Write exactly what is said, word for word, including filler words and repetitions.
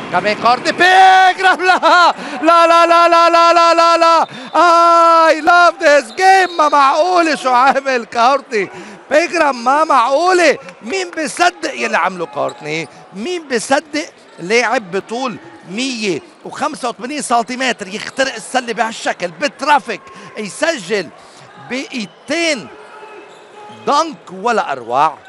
كمان كورتني بيجرام. لا لا لا لا لا لا لا لا لا اي لاف ذيس جيم. ما معقولة شو عامل كورتني بيجرام، ما معقولة. مين بيصدق يلي عمله كورتني؟ مين بيصدق لاعب بطول مية وخمسة وثمانين سنتيمتر يخترق السلة بهالشكل بالترافيك يسجل بايدتين دنك ولا اروع؟